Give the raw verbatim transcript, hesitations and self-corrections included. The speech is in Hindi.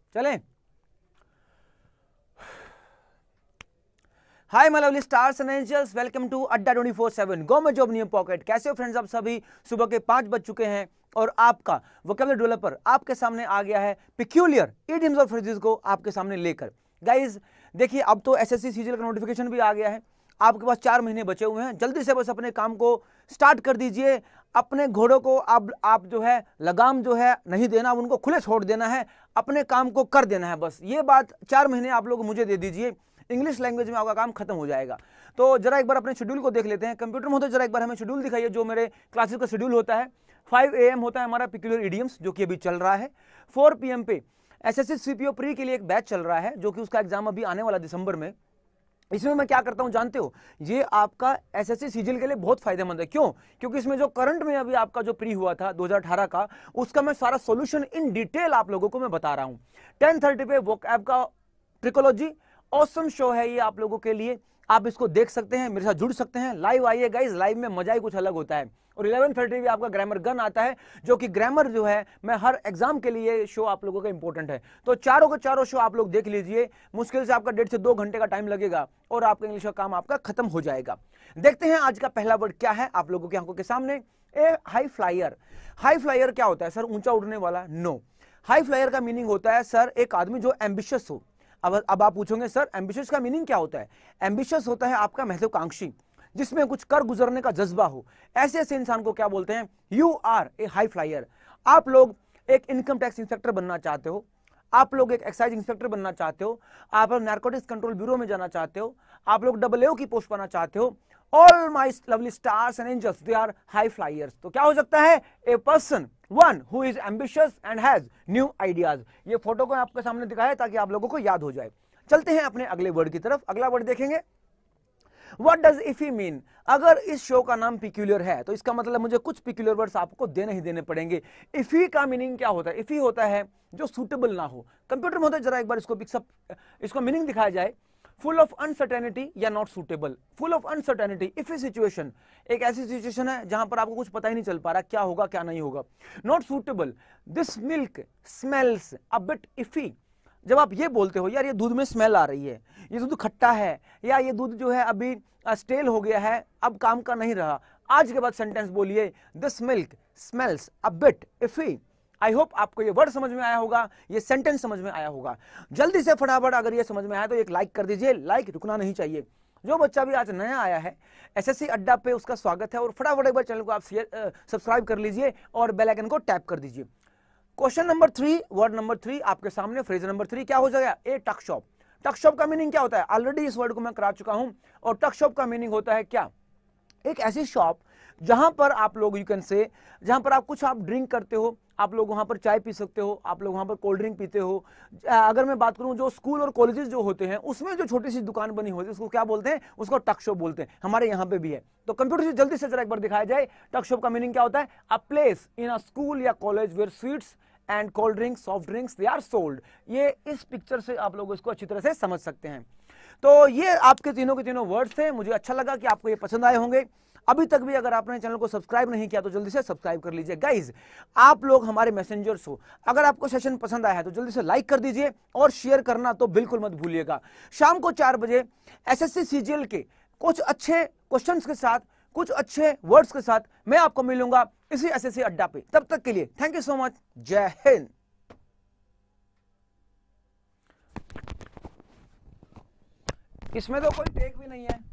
चलें। Hi my lovely stars and angels, welcome to Adda twenty four seven government job new pocket. कैसे हो फ्रेंड्स आप सभी? सुबह के पांच बज चुके हैं और आपका वोकैबुलरी डेवलपर आपके सामने आ गया है पिक्यूलियर इडियम्स और फ्रेजेस को आपके सामने लेकर। गाइज देखिए, अब तो एसएससी सीजीएल का नोटिफिकेशन भी आ गया है। आपके पास चार महीने बचे हुए हैं, जल्दी से बस अपने काम को स्टार्ट कर दीजिए। अपने घोड़ों को आप आप जो है लगाम जो है नहीं देना, उनको खुले छोड़ देना है, अपने काम को कर देना है। बस ये बात चार महीने आप लोग मुझे दे दीजिए, इंग्लिश लैंग्वेज में आपका काम खत्म हो जाएगा। तो जरा एक बार अपने शेड्यूल को देख लेते हैं। कंप्यूटर में होता है, जरा एक बार हमें शेड्यूल दिखाइए जो मेरे क्लासेस का शेड्यूल होता है। फाइव ए एम होता है हमारा पिक्यूलियर इडियम्स, जो कि अभी चल रहा है। फोर पी एम पे एसएससी सीपीओ प्री के लिए एक बैच चल रहा है, जो कि उसका एग्जाम अभी आने वाला दिसंबर में। इसमें मैं क्या करता हूं जानते हो? ये आपका एसएससी सीजीएल के लिए बहुत फायदेमंद है। क्यों? क्योंकि इसमें जो करंट में अभी आपका जो प्री हुआ था दो हज़ार अठारह का, उसका मैं सारा सॉल्यूशन इन डिटेल आप लोगों को मैं बता रहा हूं। टेन थर्टी पे वोकैब का ट्रिकोलॉजी ऑसम शो है ये आप लोगों के लिए। आप इसको देख सकते हैं, मेरे साथ जुड़ सकते हैं। लाइव आइए गाइस, लाइव में मजा ही कुछ अलग होता है। और इलेवन थर्टी भी आपका ग्रामर गन आता है, जो कि ग्रामर जो है मैं हर एग्जाम के लिए शो आप लोगों का इंपॉर्टेंट है। तो चारों के चारों शो आप लोग देख लीजिए। मुश्किल से आपका डेढ़ से दो घंटे का टाइम लगेगा और आपका इंग्लिश का काम आपका खत्म हो जाएगा। देखते हैं आज का पहला वर्ड क्या है आप लोगों की आंखों के सामने। A high flyer. High flyer क्या होता है सर? ऊंचा उड़ने वाला? नो। हाई फ्लायर का मीनिंग होता है सर एक आदमी जो एम्बिशियस हो। अब अब आप पूछोगे सर एम्बिशियस का मीनिंग क्या होता है? एम्बिशियस होता है आपका महत्वाकांक्षी, जिसमें कुछ कर गुजरने का जज्बा हो। ऐसे ऐसे इंसान को क्या बोलते हैं? You are a high flyer. आप लोग एक इनकम टैक्स इंस्पेक्टर बनना चाहते हो, आप लोग एक एक्साइज इंस्पेक्टर बनना चाहते हो, आप लोग नारकोटिक्स कंट्रोल ब्यूरो में जाना चाहते हो, आप लोग डबल ए की पोस्ट पाना चाहते हो। All my lovely stars and angels, they are high flyers. तो क्या हो सकता है? A person one who is ambitious and has new ideas. ये फोटो को आपके सामने दिखाया ताकि आप लोगों को याद हो जाए। चलते हैं अपने अगले वर्ड की तरफ। अगला वर्ड देखेंगे, What does इफी मीन? अगर इस शो का नाम पिक्यूलियर है तो इसका मतलब मुझे कुछ पिक्यूलियर वर्ड्स आपको देने ही देने पड़ेंगे। इफी का मीनिंग क्या होता है? इफी होता है जो सूटेबल ना हो। कंप्यूटर में होता है, जरा एक बार इसको पिक्सअप इसको मीनिंग दिखाया जाए। फुल ऑफ अनसर्टेनिटी या not suitable. Full of uncertainty, iffy situation, एक ऐसी सिचुएशन है जहां पर आपको कुछ पता ही नहीं चल पा रहा क्या होगा क्या नहीं होगा। Not suitable, this milk smells a bit iffy. जब आप ये बोलते हो यार ये दूध में स्मेल आ रही है, ये दूध खट्टा है, या ये दूध जो है अभी स्टेल हो गया है, अब काम का नहीं रहा, आज के बाद सेंटेंस बोलिए this milk smells a bit iffy. I hope आपको ये वर्ड समझ में आया होगा, ये सेंटेंस समझ में आया होगा। जल्दी से फटाफट अगर ये समझ में आया तो एक लाइक कर दीजिए, लाइक रुकना नहीं चाहिए। जो बच्चा भी आज नया आया है एसएससी अड्डा पे, उसका स्वागत है। और फटाफट एक बार चैनल को आप सब्सक्राइब कर लीजिए और बेल आइकन को टैप कर दीजिए। Question number three, word number three आपके सामने। फ्रेज नंबर थ्री क्या हो जाएगा? ए टक शॉप। टक शॉप का मीनिंग क्या होता है? ऑलरेडी इस वर्ड को मैं करा चुका हूं। और टक शॉप का मीनिंग होता है क्या? एक ऐसी शॉप जहां पर आप लोग यू कैन से जहां पर आप कुछ आप ड्रिंक करते हो, आप लोग वहां पर चाय पी सकते हो, आप लोग वहां पर कोल्ड ड्रिंक पीते हो। अगर मैं बात करूं जो स्कूल और कॉलेजेस जो होते हैं उसमें जो छोटी सी दुकान बनी होती है उसको क्या बोलते हैं? उसको टक शॉप बोलते हैं। हमारे यहाँ पे भी है। तो कंप्यूटर से जल्दी से जरा एक बार दिखाया जाए, टक शॉप का मीनिंग क्या होता है? A place in a school या college where sweets and cold drinks, soft drinks they are sold. ये इस पिक्चर से आप लोग इसको अच्छी तरह से समझ सकते हैं। तो ये आपके तीनों के तीनों वर्ड्स थे। मुझे अच्छा लगा कि आपको ये पसंद आए होंगे। अभी तक भी अगर आपने चैनल को सब्सक्राइब नहीं किया तो जल्दी से सब्सक्राइब कर लीजिए। गाइज आप लोग हमारे मैसेंजर्स हो, अगर आपको सेशन पसंद आया है तो जल्दी से लाइक कर दीजिए और शेयर करना तो बिल्कुल मत भूलिएगा। शाम को चार बजे एसएससी सीजीएल के कुछ अच्छे क्वेश्चंस के साथ, कुछ अच्छे वर्ड्स के साथ मैं आपको मिलूंगा इसी एसएससी अड्डा पे। तब तक के लिए थैंक यू सो मच। जय हिंद। इसमें तो कोई टेक भी नहीं है।